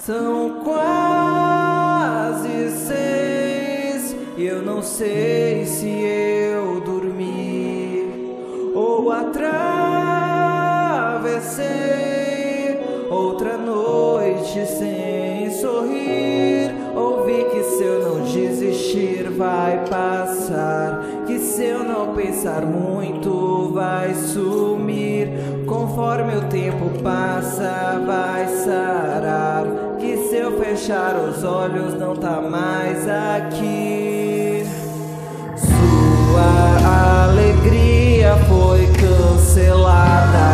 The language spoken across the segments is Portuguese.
São quase 6 e eu não sei se eu dormi ou atravessei outra noite sem sorrir. Ouvi que se eu não desistir vai passar, que se eu não pensar muito vai sumir. Conforme o tempo passa vai sarar, que se eu fechar os olhos não tá mais aqui. Sua alegria foi cancelada,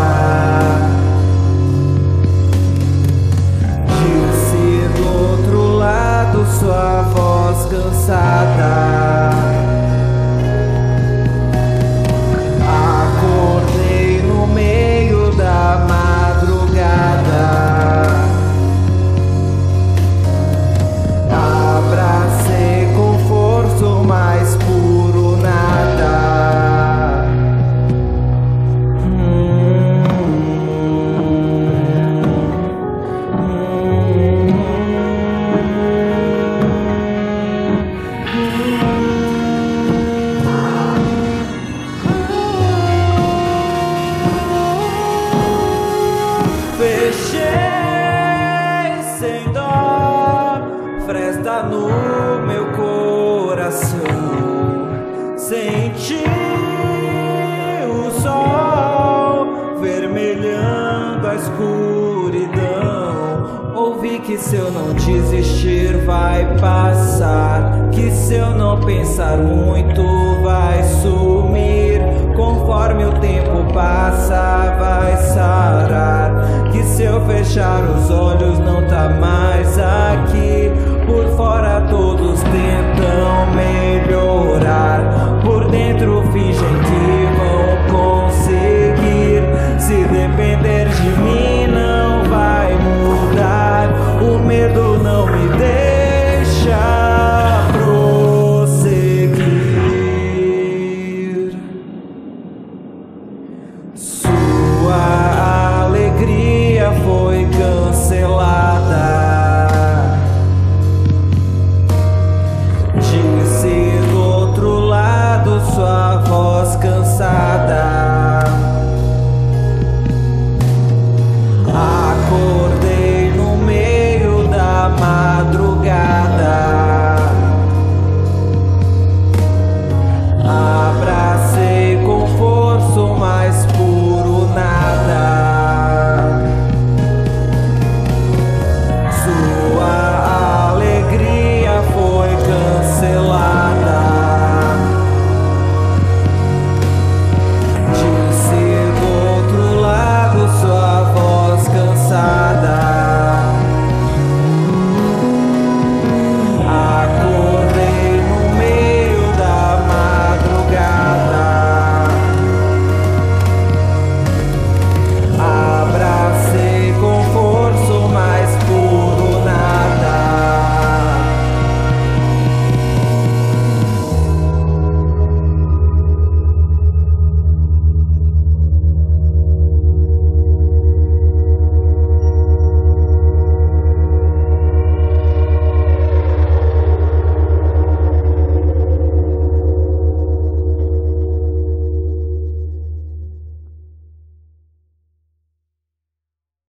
disse do outro lado sua voz cansada. Acordei no meio da madrugada, abracei com força o mais puro nada. Fechei sem dó fresta no meu coração, senti o sol vermelhando a escuridão. Ouvi que se eu não desistir vai passar, que se eu não pensar muito vai sumir. Conforme o tempo passa vai sair.